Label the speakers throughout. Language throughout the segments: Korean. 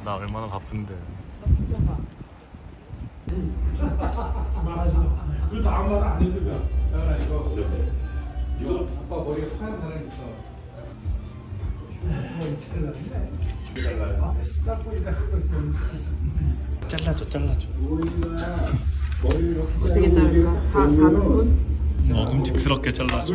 Speaker 1: 나 얼마나 바쁜데.
Speaker 2: 그 다음 말 안 해도 돼. 야 이거 아빠 머리가 파란 사람 있어.
Speaker 1: 잘라줘.
Speaker 3: 어떻게 자를까? 4등분?
Speaker 1: 끔찍스럽게 잘라줘.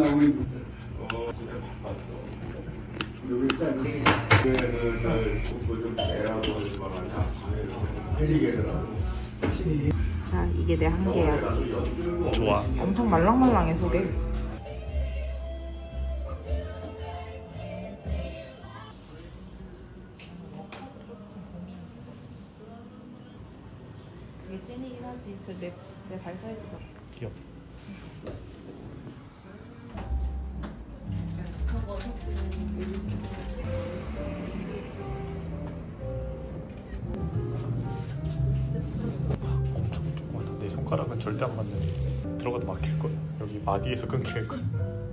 Speaker 3: 자, 이게 내 한계야.
Speaker 1: 좋아.
Speaker 3: 엄청 말랑말랑해 속에. 그게 찐이긴 하지. 내 발 사이즈가.
Speaker 1: 귀엽다. 엄청 조그맣다. 내 손가락은 절대 안 맞는. 들어가도 막힐 거야. 여기 마디에서 끊길 거야.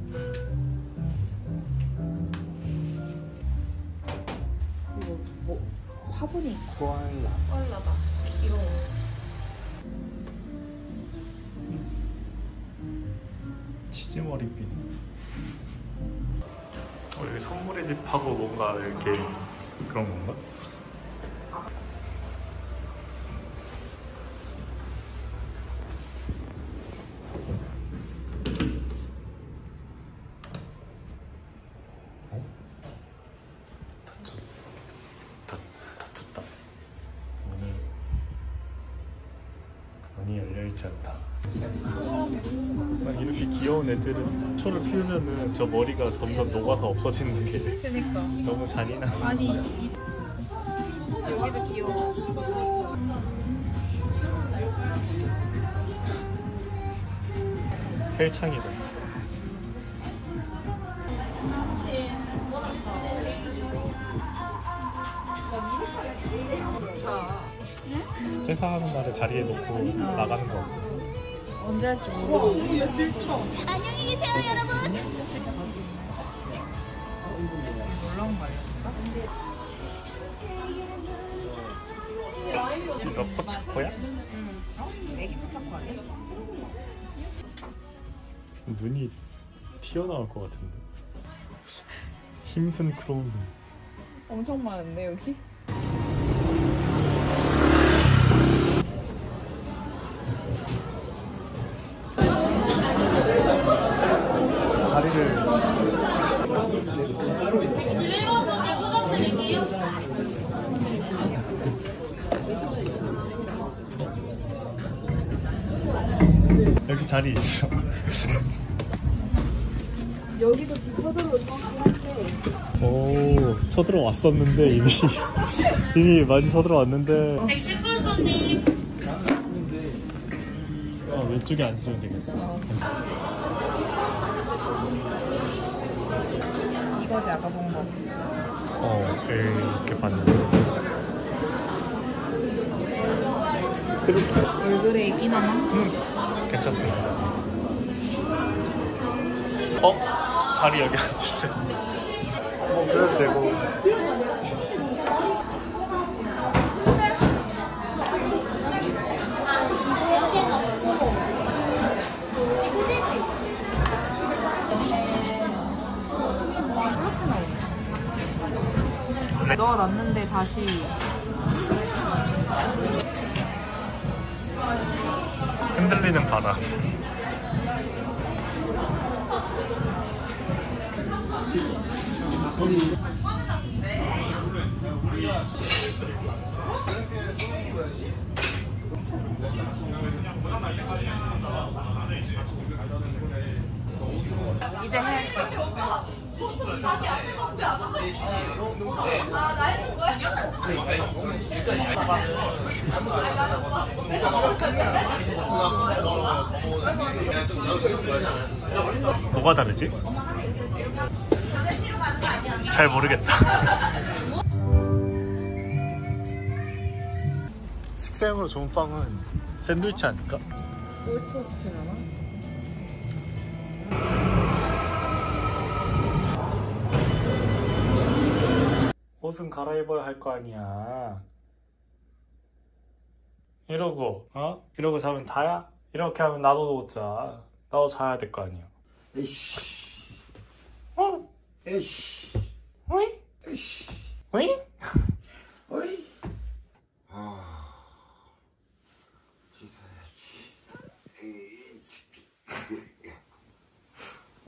Speaker 3: 그리고 뭐 화분이
Speaker 1: 코알라.
Speaker 3: 귀여워.
Speaker 1: 치즈머리핀. 여기 선물의 집하고 뭔가 이렇게 그런 건가? 닫혔다. 문이 열려있지 않다. 이렇게 귀여운 애들은 초를 피우면은 저 머리가 점점 녹아서 없어지는 게
Speaker 3: 그니까.
Speaker 1: 너무 잔인한.
Speaker 3: 아니 여기도 귀여워.
Speaker 1: 헬창이다. 퇴사하는 날에 자리에 놓고 나가는 거 같아.
Speaker 3: 언제 할지 모르겠네.
Speaker 4: 안녕히 계세요, 여러분.
Speaker 3: 놀라운 거 알려줄까?
Speaker 1: 이거 포차코야?
Speaker 3: 애기 포착코 아니야?
Speaker 1: 눈이 튀어나올 것 같은데. 힘쓴 크로운.
Speaker 3: 엄청 많은데 여기?
Speaker 1: 자리를 여기 자리 있어.
Speaker 3: 여기도 서들어오는데.
Speaker 1: 오, 쳐들어왔었는데 이미 많이 쳐들어왔는데.
Speaker 4: 110분 손님.
Speaker 1: 왼쪽에 앉으면 되겠어.
Speaker 3: 이거지 아까 본 거.
Speaker 1: 이렇게 봤는데. 그렇게.
Speaker 3: 얼굴에 애기나마?
Speaker 1: 괜찮습니다. 자리 여기 앉으래. 그래도 되고.
Speaker 3: 넣어놨는데 다시
Speaker 1: 흔들리는 바다.
Speaker 3: 이제 해야겠다.
Speaker 1: 뭐가 다르지? 잘 모르겠다. 식사용으로 좋은 빵은 샌드위치 아닐까?
Speaker 3: 롤토스트나?
Speaker 1: 옷은 갈아입어야 할 거 아니야. 이러고 이러고 자면 다야? 이렇게 하면 나도 못 자. 나도 자야 될 거 아니야.
Speaker 2: 에이씨.
Speaker 1: 어?
Speaker 2: 에이씨.
Speaker 1: 어이?
Speaker 2: 에이씨.
Speaker 1: 어이?